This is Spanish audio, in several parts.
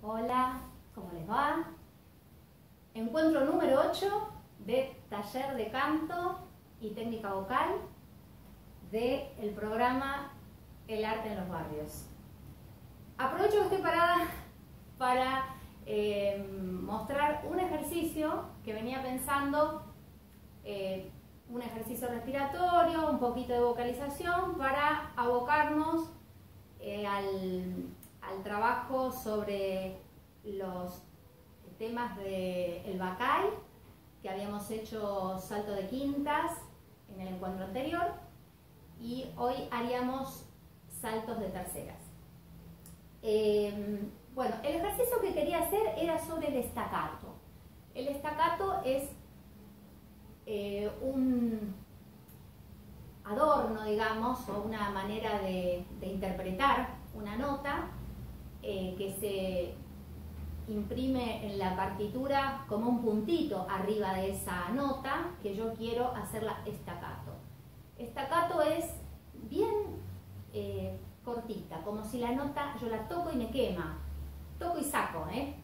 Hola, ¿cómo les va? Encuentro número 8 de taller de canto y técnica vocal del programa El Arte en los Barrios. Aprovecho que estoy parada para mostrar un ejercicio que venía pensando, un ejercicio respiratorio, un poquito de vocalización para abocarnos al trabajo sobre los temas del Bacay, que habíamos hecho salto de quintas en el encuentro anterior, y hoy haríamos saltos de terceras. Bueno, el ejercicio que quería hacer era sobre el staccato. El staccato es un adorno, digamos, o una manera de interpretar una nota que se imprime en la partitura como un puntito arriba de esa nota que yo quiero hacerla staccato. Staccato es bien cortita, como si la nota yo la toco y me quema, toco y saco,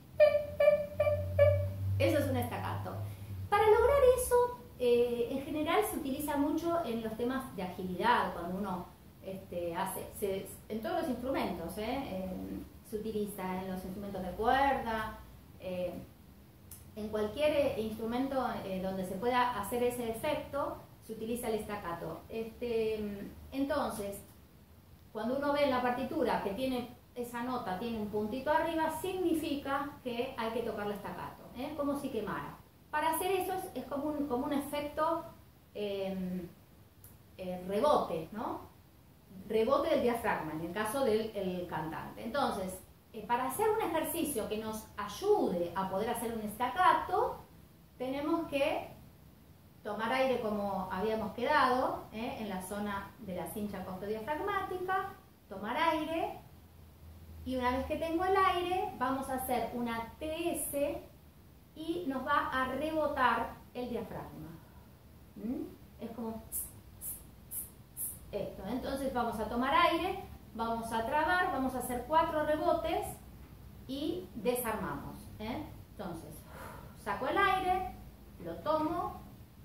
Eso es un staccato. Para lograr eso, en general se utiliza mucho en los temas de agilidad, cuando uno en todos los instrumentos, se utiliza en los instrumentos de cuerda, en cualquier instrumento donde se pueda hacer ese efecto, se utiliza el staccato. Entonces, cuando uno ve en la partitura que tiene esa nota, tiene un puntito arriba, significa que hay que tocarla staccato, como si quemara. Para hacer eso es como un efecto rebote, ¿no? Rebote del diafragma, en el caso del cantante. Entonces, para hacer un ejercicio que nos ayude a poder hacer un staccato, tenemos que tomar aire como habíamos quedado, en la zona de la cincha costodiafragmática, tomar aire, y una vez que tengo el aire, vamos a hacer una TS y nos va a rebotar el diafragma. Es como esto. Entonces vamos a tomar aire, vamos a trabar, vamos a hacer 4 rebotes y desarmamos. Entonces, saco el aire, lo tomo,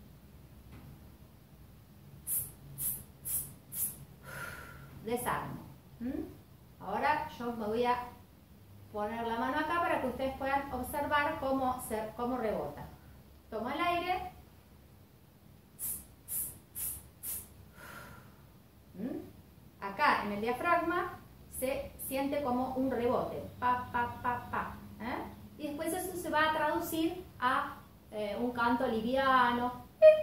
desarmo. Ahora yo me voy a poner la mano acá para que ustedes puedan observar cómo rebota. Tomo el aire, acá en el diafragma se siente como un rebote, pa, pa, pa, pa, y después eso se va a traducir a un canto liviano,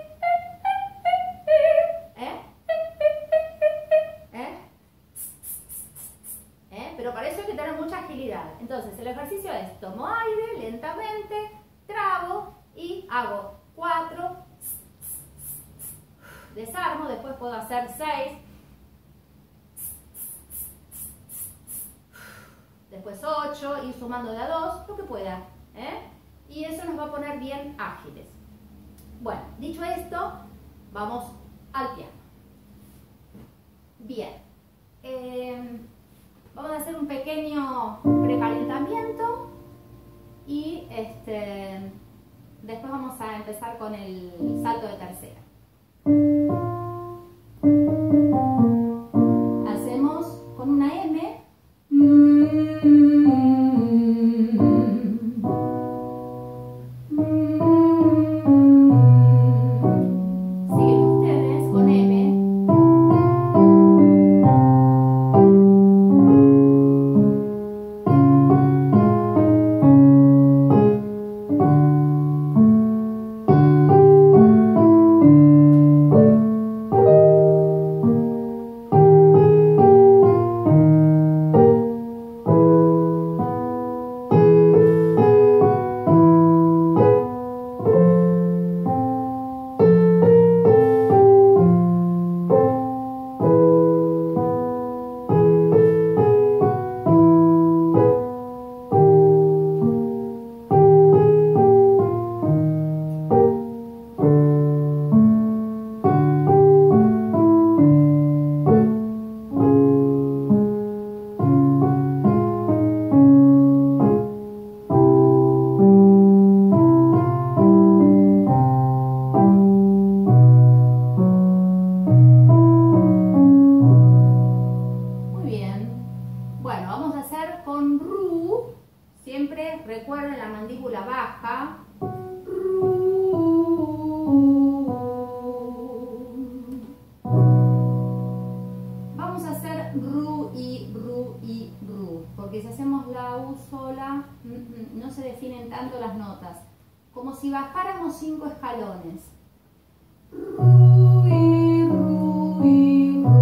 pero para eso hay que tener mucha agilidad. Entonces el ejercicio es: tomo aire lentamente, trabo y hago 4, desarmo, después puedo hacer 6, después 8, ir sumando de a 2, lo que pueda, y eso nos va a poner bien ágiles. Bueno, dicho esto, vamos al piano. Bien, vamos a hacer un pequeño precalentamiento y después vamos a empezar con el salto de tercera. Hacemos con una M. Siguen ustedes con M. ru, i, ru. Porque si hacemos la U sola, no se definen tanto las notas. Como si bajáramos 5 escalones. Ru, i, ru, i, ru.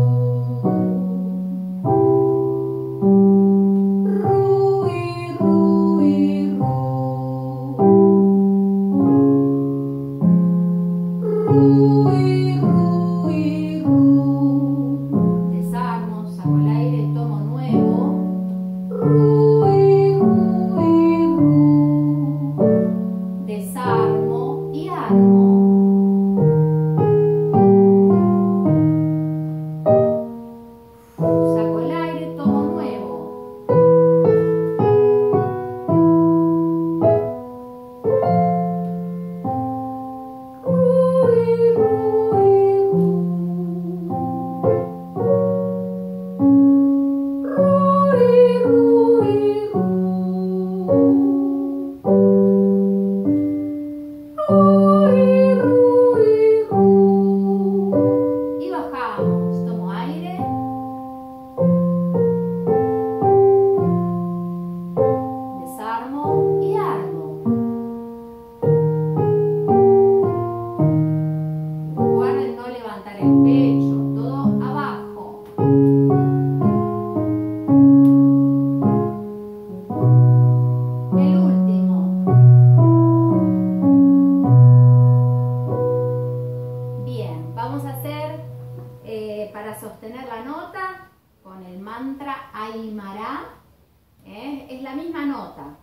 Ru, i, ru, i, ru. Ru, i, ru, i, ru. Desarmo, saco el aire, tomo nuevo. Ru, i, ru, i, ru. Desarmo y armo. Saco el aire, tomo nuevo. Ru, i, ru, i, ru. Ru, i, ru, i, ru. Ru, i, ru, i, ru. Y bajamos. Tomo aire. Desarmo y armo. Recuerden no levantar el pecho, todo abajo. El último. Bien, vamos a hacer para sostener la nota con el mantra Aymara. Es la misma nota.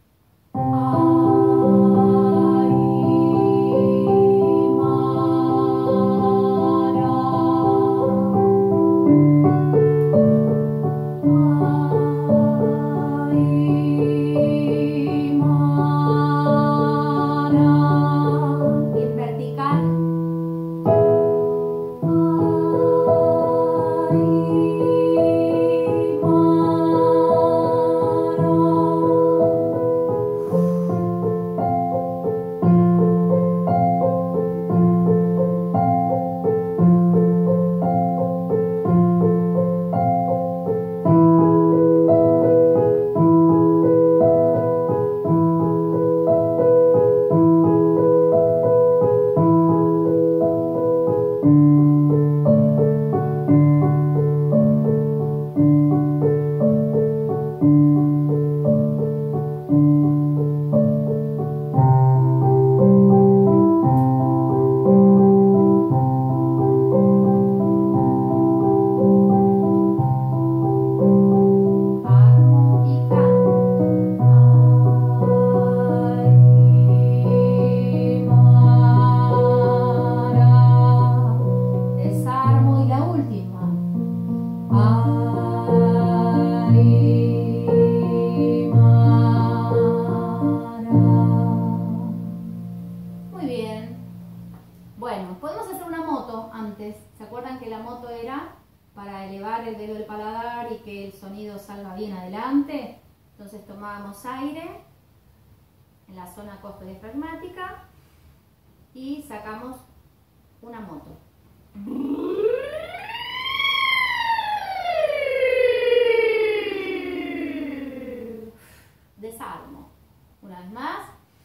En vertical. Armo y canto. Desarmo y la última. Muy bien. Bueno, podemos hacer una moto antes. ¿Se acuerdan que la moto era para elevar el velo del paladar y que el sonido salga bien adelante? Entonces tomábamos aire en la zona costodiafragmática y sacamos una moto. Desarmo. Una vez más.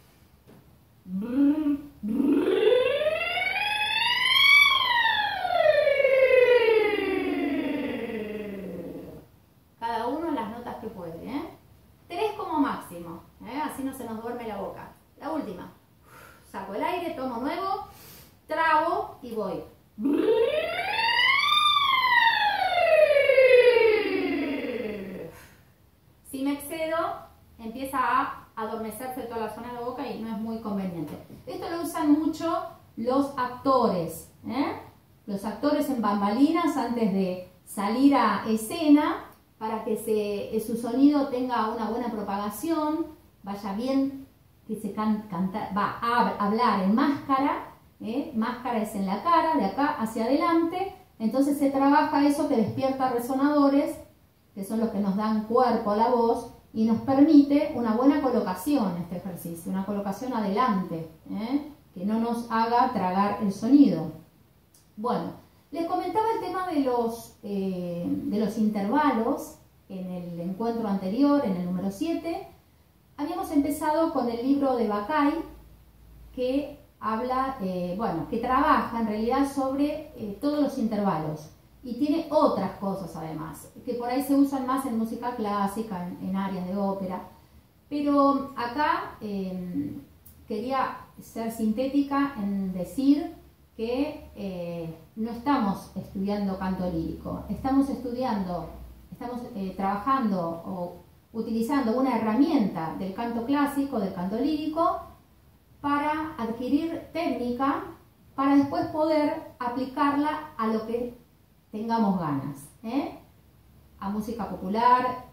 Cada uno las notas que puede, 3 como máximo, así no se nos duerme la boca. La última. Saco el aire, tomo nuevo, trago y voy. Si me excedo, empieza a adormecerse toda la zona de la boca y no es muy conveniente. Esto lo usan mucho los actores, los actores en bambalinas antes de salir a escena para que su sonido tenga una buena propagación, vaya bien, que se va a hablar en máscara, máscara es en la cara, de acá hacia adelante, entonces se trabaja eso que despierta resonadores, que son los que nos dan cuerpo a la voz, y nos permite una buena colocación este ejercicio, una colocación adelante, que no nos haga tragar el sonido. Bueno, Les comentaba el tema de los intervalos en el encuentro anterior, en el número 7. Habíamos empezado con el libro de Bacay, que habla, que trabaja en realidad sobre todos los intervalos y tiene otras cosas además, que por ahí se usan más en música clásica, en áreas de ópera, pero acá quería ser sintética en decir que no estamos estudiando canto lírico, estamos trabajando o utilizando una herramienta del canto clásico, del canto lírico, para adquirir técnica, para después poder aplicarla a lo que tengamos ganas, a música popular,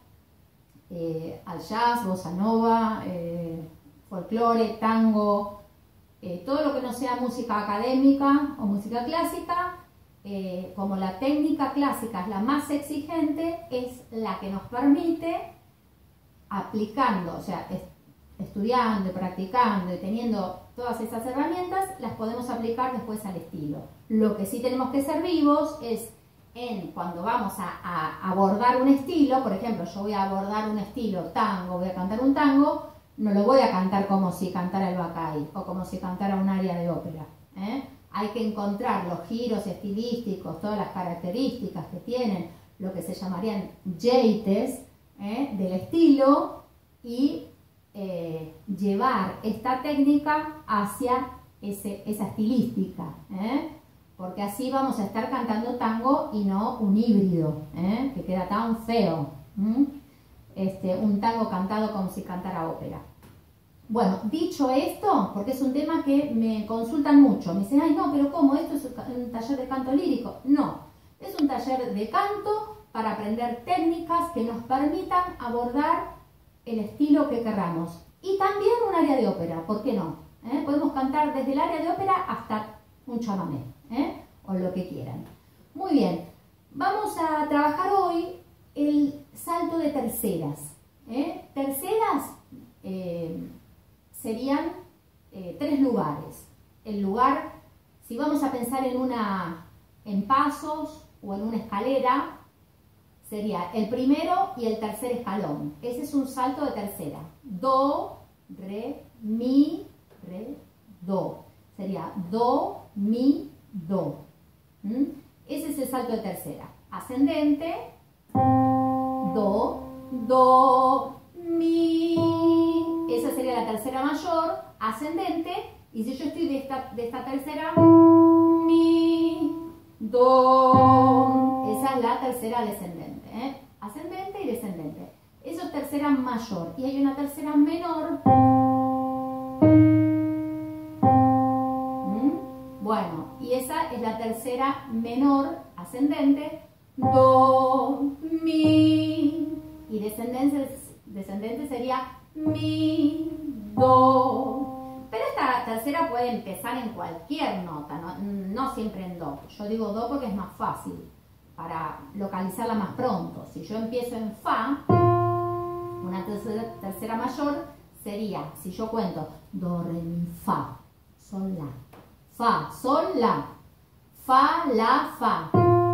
al jazz, bossa nova, folclore, tango, todo lo que no sea música académica o música clásica. Como la técnica clásica es la más exigente, es la que nos permite, aplicando, o sea, estudiando y practicando y teniendo todas esas herramientas, las podemos aplicar después al estilo. Lo que sí tenemos que ser vivos es cuando vamos a abordar un estilo. Por ejemplo, yo voy a abordar un estilo tango, voy a cantar un tango, no lo voy a cantar como si cantara el Bacay o como si cantara un aria de ópera. Hay que encontrar los giros estilísticos, todas las características que tienen, lo que se llamarían jeites del estilo, y llevar esta técnica hacia esa estilística, porque así vamos a estar cantando tango y no un híbrido, que queda tan feo, un tango cantado como si cantara ópera. Bueno, dicho esto, porque es un tema que me consultan mucho, me dicen, ay no, pero ¿cómo? ¿Esto es un taller de canto lírico? No, es un taller de canto para aprender técnicas que nos permitan abordar el estilo que querramos. Y también un área de ópera, ¿por qué no? Podemos cantar desde el área de ópera hasta un chamamé, o lo que quieran. Muy bien, vamos a trabajar hoy el salto de terceras. Terceras serían 3 lugares. El lugar, si vamos a pensar en pasos o en una escalera, sería el primero y el tercer escalón. Ese es un salto de tercera. Do, re, mi, re, do. Sería do, mi, do. Ese es el salto de tercera. Ascendente, do, do, mi. Esa sería la tercera mayor, ascendente. Y si yo estoy de esta tercera, mi, do. Esa es la tercera descendente. Ascendente y descendente. Eso es tercera mayor. Y hay una tercera menor. Bueno, y esa es la tercera menor, ascendente. Do, mi. Y descendente sería mi, do. Pero esta tercera puede empezar en cualquier nota, no siempre en do. Yo digo do porque es más fácil, para localizarla más pronto. Si yo empiezo en fa, una tercera mayor sería, si yo cuento do, re, mi, fa, sol, la, fa, sol, la, fa, la, fa,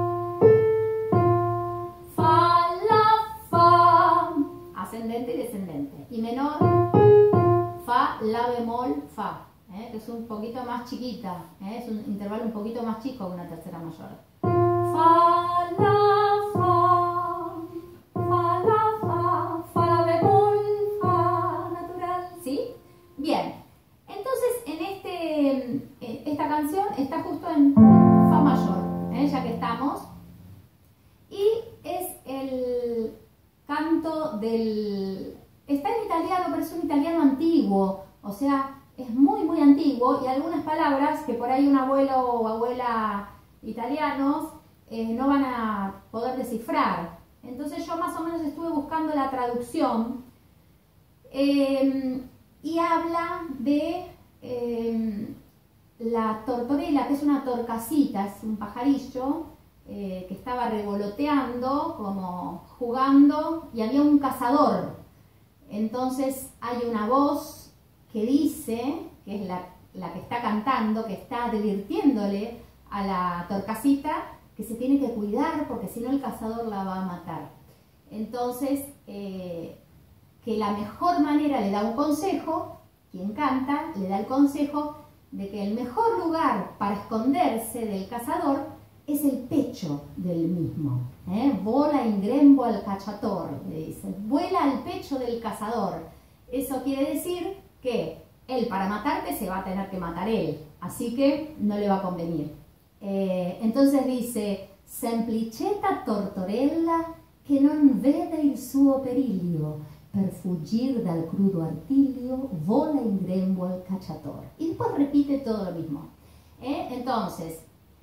fa, la, fa, ascendente y descendente. Y menor, fa, la bemol, fa, que es un poquito más chiquita, es un intervalo un poquito más chico que una tercera mayor. Fa, la, fa, fa, la, fa, fa, la bemol, fa, natural. ¿Sí? Bien. Entonces, esta canción está justo en fa mayor, ya que estamos. Y es el canto del... Está en italiano, pero es un italiano antiguo. O sea, es muy, muy antiguo. Y algunas palabras que por ahí un abuelo o abuela italianos no van a poder descifrar. Entonces yo más o menos estuve buscando la traducción y habla de la tortorella, que es una torcasita, es un pajarillo que estaba revoloteando, como jugando, y había un cazador. Entonces hay una voz que dice, que es la que está cantando, que está advirtiéndole a la torcasita que se tiene que cuidar porque si no el cazador la va a matar. Entonces, que la mejor manera, le da un consejo, quien canta le da el consejo de que el mejor lugar para esconderse del cazador es el pecho del mismo. Vola in grembo al cacciator, le dice, vuela al pecho del cazador. Eso quiere decir que él para matarte se va a tener que matar él, así que no le va a convenir. Entonces dice, semplicetta tortorella che non vede il suo periglio, per fuggir dal crudo artiglio, vola in grembo al cacciator. Y después repite todo lo mismo. Entonces,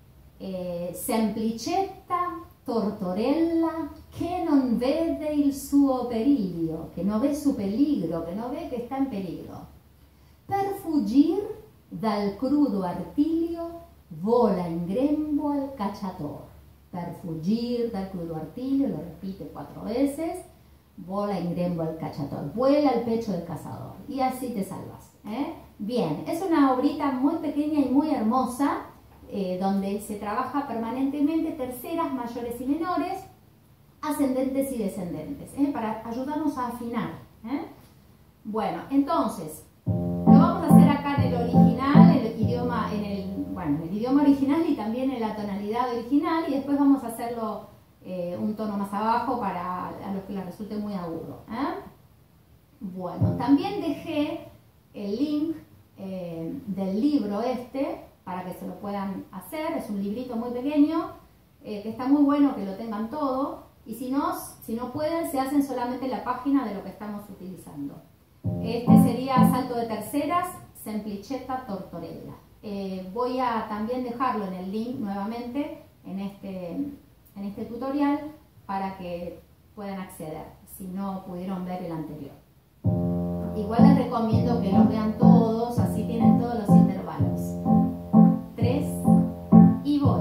semplicetta tortorella che non vede il suo periglio, que no ve su peligro, que no ve que está en peligro. Per fuggir dal crudo artiglio, vola in grembo al cacciator. Per fuggir dal crudo artiglio, lo repite 4 veces, vola in grembo al cacciator, vuela al pecho del cazador, y así te salvas. Bien, es una obrita muy pequeña y muy hermosa, donde se trabaja permanentemente terceras, mayores y menores, ascendentes y descendentes, para ayudarnos a afinar. Bueno, entonces, lo vamos a hacer acá en el original, el idioma original y también en la tonalidad original, y después vamos a hacerlo un tono más abajo para a los que les resulte muy agudo. Bueno, también dejé el link del libro para que se lo puedan hacer. Es un librito muy pequeño que está muy bueno que lo tengan todo, y si no pueden, se hacen solamente la página de lo que estamos utilizando. Este sería salto de terceras, semplicetta tortorella. Voy a también dejarlo en el link nuevamente en este tutorial para que puedan acceder si no pudieron ver el anterior. Igual les recomiendo que los vean todos, así tienen todos los intervalos. 3 y voy.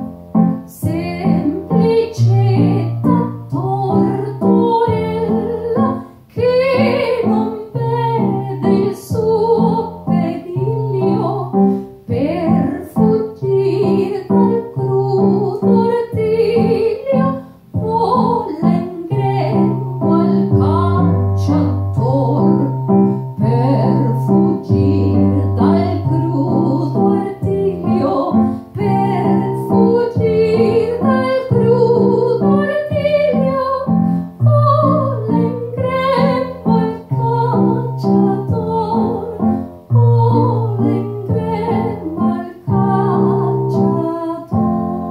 Semplicetta tortorella che non vede il suo periglio, per fuggir dal crudo artiglio, vola in grembo al cacciator. Per fuggir dal crudo artiglio, per fuggir dal crudo artiglio, vola in grembo al cacciator, vola in grembo al cacciator.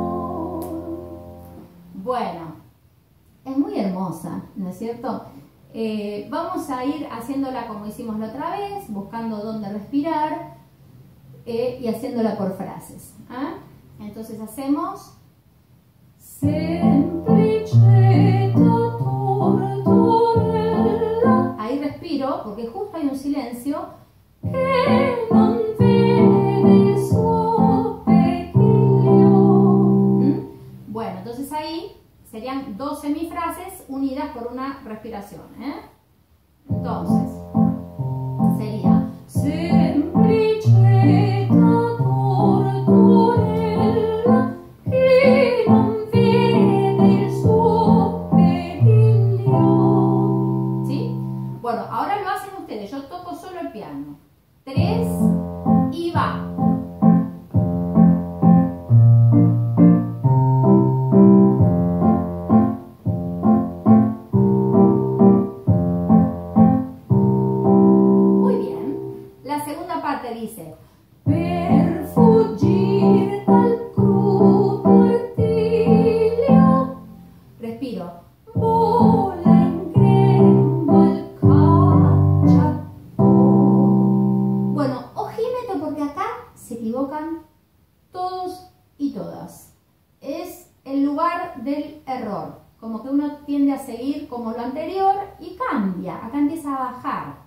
Bueno, es muy hermosa, ¿no es cierto? Vamos a ir haciéndola como hicimos la otra vez, buscando dónde respirar y haciéndola por frases. Entonces hacemos semplicetta tortorella. Ahí respiro porque justo hay un silencio. Che non vede il suo periglio. Bueno, entonces ahí serían 2 semifrases unidas por una respiración. Entonces, sería semplicetta tortorella che non vede il suo periglio. ¿Sí? Bueno, ahora lo hacen ustedes. Yo toco solo el piano. 3 y va. Dice, per fuggir dal crudo artiglio, respiro, vola in grembo al cacciator. Bueno, ojímetro porque acá se equivocan todos y todas. Es el lugar del error, como que uno tiende a seguir como lo anterior y cambia, acá empieza a bajar.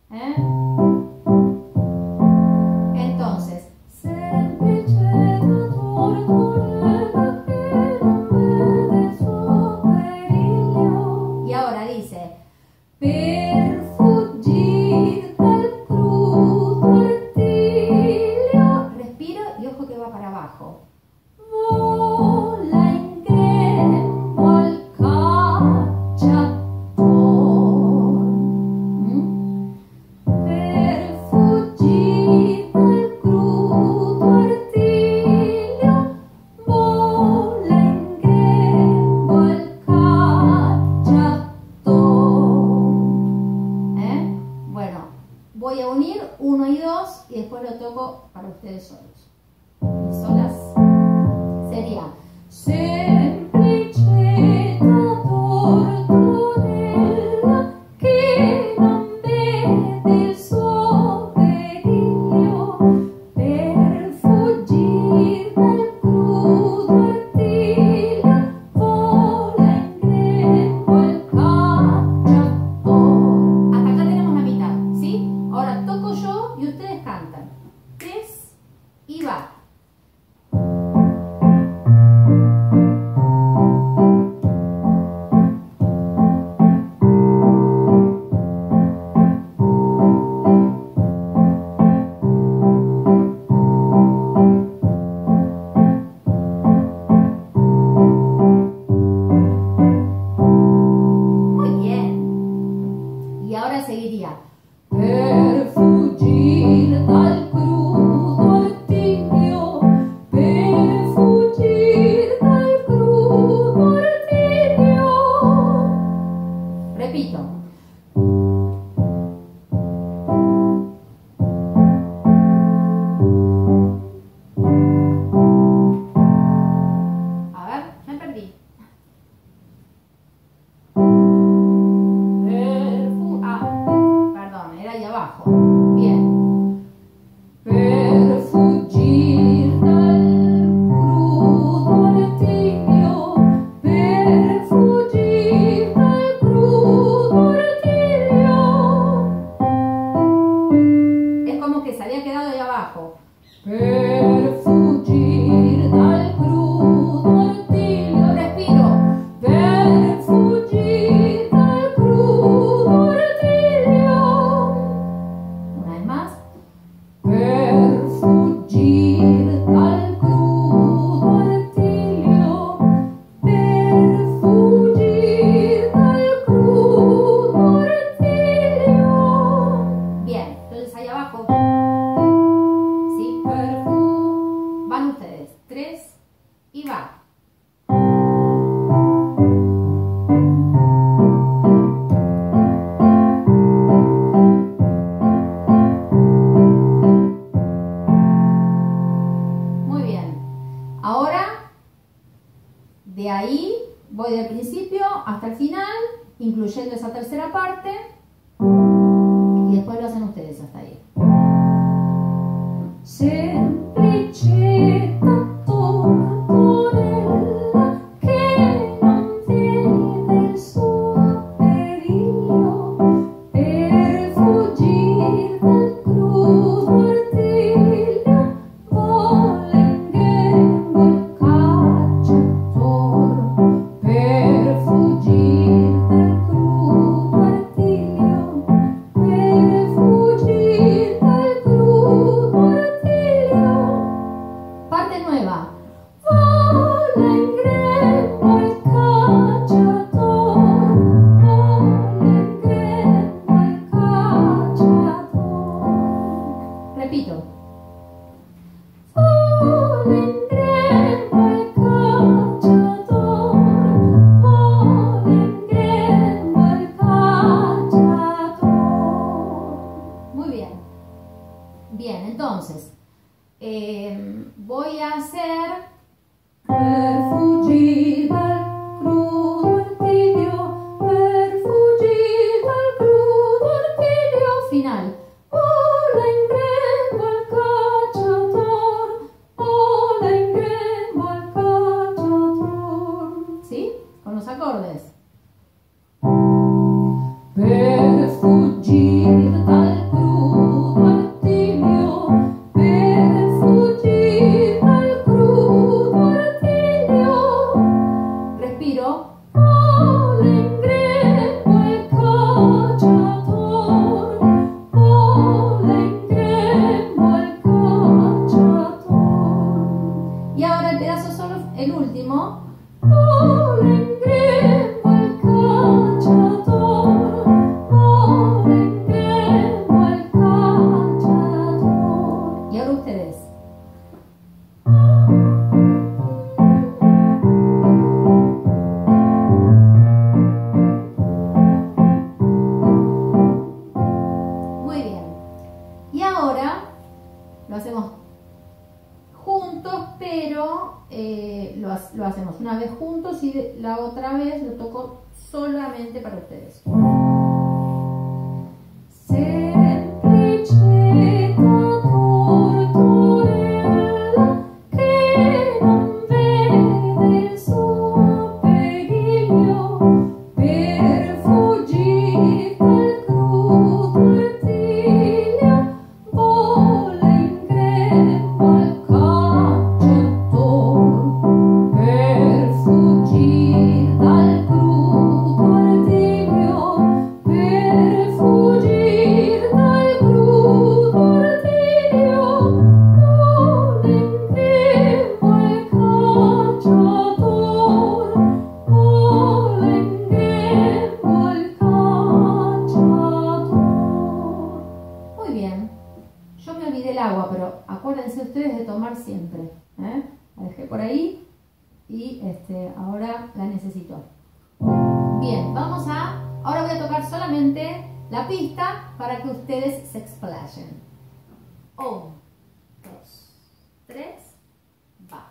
Entonces, semplicetta tortorella che non vede il suo periglio. Y ahora dice, per fuggir dal crudo artiglio, respiro y ojo que va para abajo. ustedes solos. Solas. Sería semplice tortorella che non vede il suo periglio per fuggire dal crudo artiglio vola in grembo il cacciatore. Hasta acá tenemos la mitad, ¿sí? Ahora toco yo y ustedes cantan. 3 y va. Muy bien. Y ahora seguiría. Per fuggire dal crudo artiglio, per fuggire dal crudo artiglio. Repito. A ver, me perdí. Perdón, era ahí abajo. Bien. Per fuggire dal crudo artiglio, per fuggire dal crudo artiglio. Es como que se había quedado ahí abajo. Per fuggire dal crudo artiglio. Respiro. Per fuggire dal crudo artiglio. Una vez más. Per fuggire dal crudo artiglio. Per fuggire dal crudo artiglio. Bien, entonces ahí abajo. Sí, van ustedes. 3 y va. Muy bien. Ahora, de ahí voy del principio hasta el final, incluyendo esa tercera parte, y después lo hacen ustedes hasta ahí. Semplice tortorella che non vede il suo periglio per fuggire dal crudo artiglio vola in grembo il cacciatore per fuggire dal crudo artiglio per fuggire dal crudo artiglio. Parte nueva. Vola in grembo il cacciatore, vola in grembo il cacciatore. Repito. Vola in grembo il cacciatore, vola in grembo il cacciatore. Muy bien. Bien, entonces voy a hacer per fuggire dal crudo artiglio, per fuggire dal crudo artiglio. Final. Vola in grembo il cacciatore, vola in grembo il cacciatore. ¿Sí? Con los acordes. Per fuggire dal crudo artiglio, per fuggire dal crudo artiglio. Respiro. Vola in grembo il cacciatore, vola in grembo il cacciatore. Y ahora el pedazo solo, el último. Vola in grembo il cacciatore, vola in grembo il cacciatore. Y ahora ustedes. juntos y la otra vez lo toco solamente para ustedes. Siempre, la dejé por ahí y ahora la necesito. Bien, ahora voy a tocar solamente la pista para que ustedes se explayen. 1, 2, 3, va.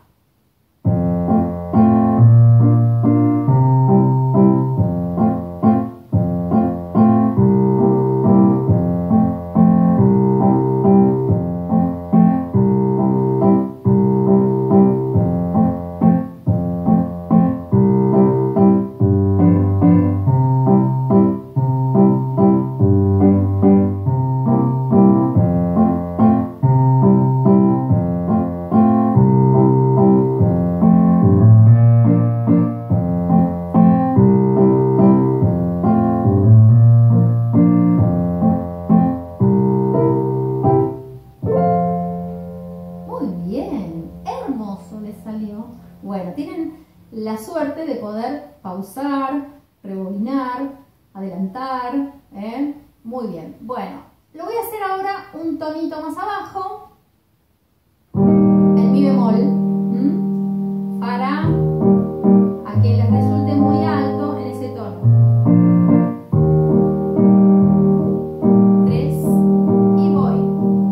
Bueno, tienen la suerte de poder pausar, rebobinar, adelantar, Muy bien. Bueno, lo voy a hacer ahora un tonito más abajo, el mi bemol, para a que les resulte muy alto en ese tono. 3 y voy.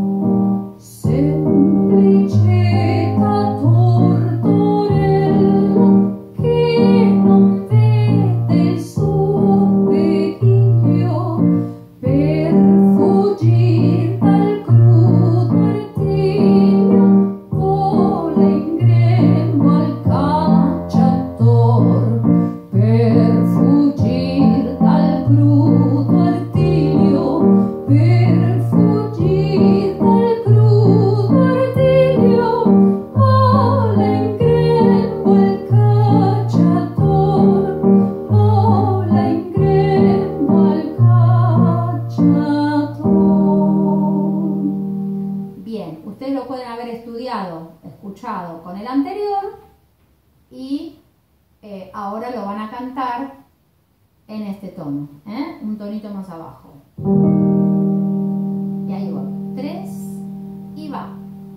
Ustedes lo pueden haber estudiado, escuchado con el anterior y ahora lo van a cantar en este tono, un tonito más abajo. Y ahí voy. 3 y va.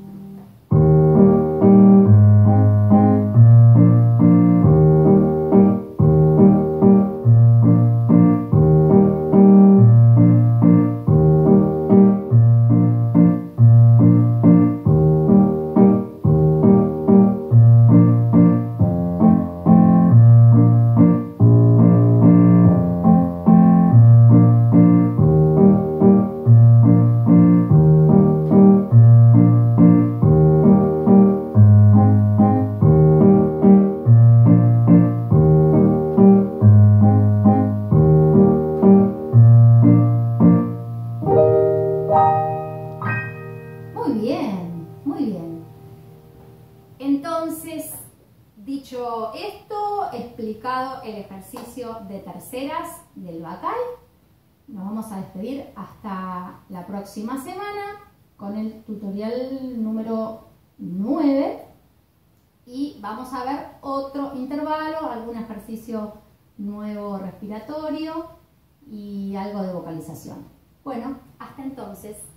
Muy bien. Entonces, dicho esto, explicado el ejercicio de terceras del Bacal, nos vamos a despedir hasta la próxima semana con el tutorial número 9 y vamos a ver otro intervalo, algún ejercicio nuevo respiratorio y algo de vocalización. Bueno, hasta entonces.